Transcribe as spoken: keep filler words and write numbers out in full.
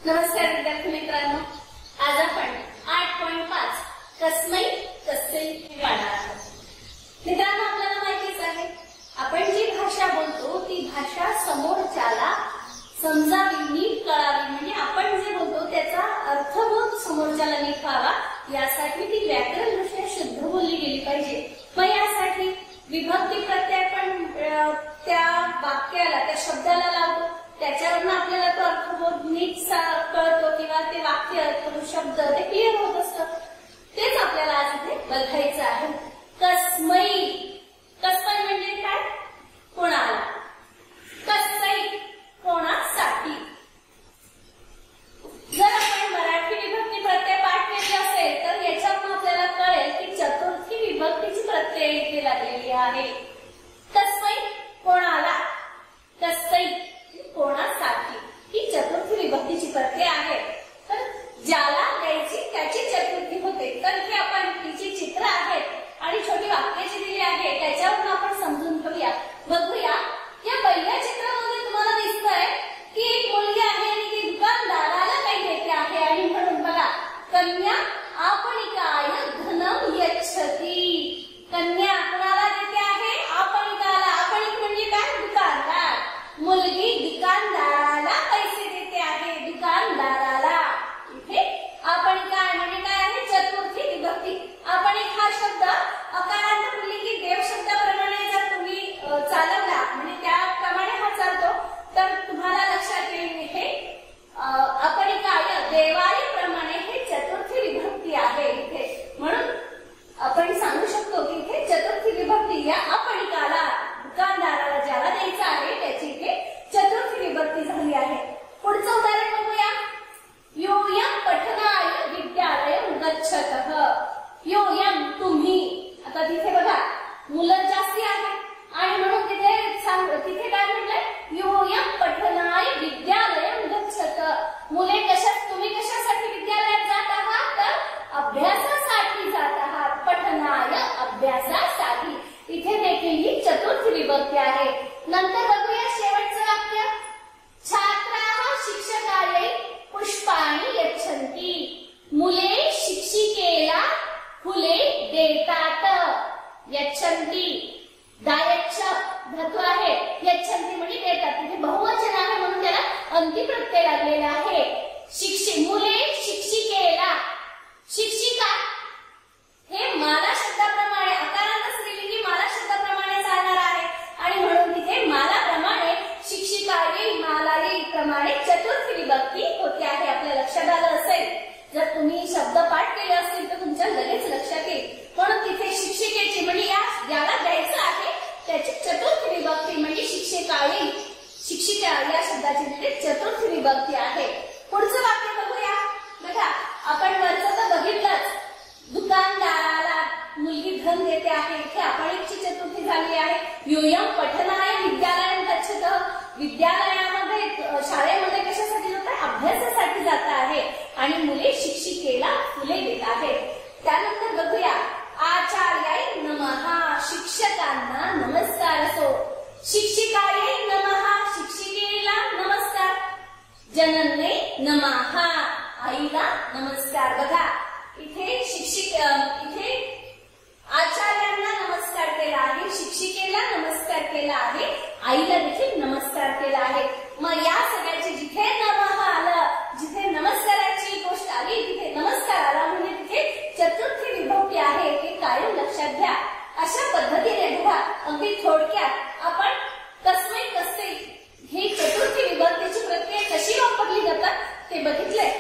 नमस्कार विद्यार्थी मित्रांनो, आज आपण आठ पॉइंट पाच कस्मै कसे हे पाहणार आहोत। मित्रांनो, आपल्याला माहितीच आहे आपण जी भाषा बोलतो ती भाषा समोरच्याला समजावी, नीट कळावी, म्हणजे आपण जे बोलतो त्याचा अर्थबोध समोरच्याला नीट व्हावा यासाठी ती व्याकरणदृष्ट्या शुद्ध बोलली गेली पाहिजे। मग यासाठी विभक्ती प्रत्यय पण त्या वाक्याला, त्या शब्दाला लावतो, त्याच्यावरून आपल्याला तो अर्थबोध नीट कळतो किंवा ते वाक्य शब्द ते क्लिअर होत असतं। तेच आपल्याला आज इथे बघायचं आहे। कस्मै, कस्मै म्हणजे काय? कोणाला, कस्मै कोणासाठी। जर आपण मराठी विभक्ती प्रत्यय पाठ केली असेल तर याच्यातून आपल्याला कळेल की चतुर्थी विभक्तीची प्रत्यय इथे लागलेली आहे। कस्मै कोणाला, कस्मै कोणासाठी ही चतुर्थी विभक्तीची प्रत्यय आहे। तर ज्याला द्यायची त्याची चतुर्थी होते। तर हे आपण तिची चित्र आहेत आणि छोटी वाक्य जी दिली आहे त्याच्यावरून आपण समजून घेऊया, बघूया। या पहिल्या चित्रामध्ये तुम्हाला दिसतंय की एक मुलगी आहे आणि ती दुकानदाराला काही देते आहे आणि म्हणून बघा, कन्या आपणिकाय धनम यच्छति। कन्या कोणाला देते आहे? आपणिकाला। आपणिक म्हणजे काय? दुकानदार। मुलगी दुकानदाराला पैसे देते आहे, दुकानदाराला। इथे आपणिका म्हणजे काय आहे? चतुर्थी विभक्ती। आपणिक हा शब्द अकारांत पुढली की देव शब्दाप्रमाणे जर तुम्ही चालवला म्हणजे त्याप्रमाणे हा चालतो तर तुम्हाला लक्षात येईल इथे आपणिकाय देवाई प्रमाणे हे चतुर्थी विभक्ती आहे इथे। म्हणून आपण सांगू शकतो की इथे चतुर्थी विभक्ती या आपणिकाला, दुकानदाराला ज्याला द्यायचं आहे त्याची इथे चतुर्थी विभक्ती झाली आहे। पुढचं उदाहरण बघूया। योयम पठनाय विद्यालयं गच्छतः। योयम तुम्ही, आता तिथे बघा मुलं जास्ती आहे आणि म्हणून तिथे सांग तिथे काय म्हटलंय? योयम पठनाय विद्यालयं गच्छतः। मुले कशा, तुम्ही कशासाठी विद्यालयात जात आहात? तर अभ्यासासाठी जात आहात। पठनाय अभ्यासासाठी, इथे देखील ही चतुर्थी विभक्ती आहे। नंतर बघूया शेवटचं वाक्य। छात्राः शिक्षकाय पुष्पाणि यच्छन्ति। मुले शिक्षिकेला फुले देतात। यच्छन्ति दायच्छ धातू आहे, यच्छन्ति म्हणजे देतात। तिथे बहुवचन आहे म्हणून त्याला अंती प्रत्यय लागलेला आहे। शिक्षिक, मुले शिक्षिकेला, शिक्षिका हे माला शब्दाप्रमाणे अकारांत स्त्रीलिंगी माला शब्दाप्रमाणे चालणार आहे आणि म्हणून तिथे मालाप्रमाणे शिक्षिकाये मालाये प्रमाणे चतुर्थी विभक्ती होते आहे। आपल्या लक्षात आलं असेल, जर तुम्ही शब्द पाठ केले असतील तर तुमच्या लगेच लक्षात येईल। म्हणून तिथे शिक्षिकेची म्हणजे या ज्याला द्यायचं आहे त्याची चतुर्थी विभक्ती म्हणजे शिक्षिकाये, शिक्षिका या शब्दाची तिथे चतुर्थी विभक्ती आहे। पुढचं वाक्य बघूया। बघा, आपण वरचं तर बघितलंच, दुकानदाराला मुलगी धन देते आहे, इथे आपणिकची चतुर्थी झाली आहे। योयम पठनाय विद्यालयं गच्छतः, विद्यालयामध्ये शाळेमध्ये कशासाठी जात आहे? अभ्यासासाठी जात आहे आणि मुले शिक्षिकेला फुले देत आहेत। त्यानंतर बघूया, आचार्याय नमः, शिक्षकांना नमस्कार असो। शिक्षिकाय नमः, शिक्षिकेला नमस्कार। जनन्ये नमः, आईला नमस्कार। बघा इथे शिक्षिक, इथे आचार्यांना नमस्कार केला आहे, शिक्षिकेला नमस्कार केला आहे, आईला देखील नमस्कार केला आहे। मग या सगळ्याची जिथे नमः आलं, जिथे नमस्काराची गोष्ट आली तिथे नमस्कार आला म्हणजे तिथे चतुर्थी विभक्ती आहे, हे कायम लक्षात घ्या। अशा पद्धतीने बघा, अगदी थोडक्यात आपण कस्मै कसे ही चतुर्थी विभक्तीची प्रत्यय कशी वापरली जातात ते बघितले।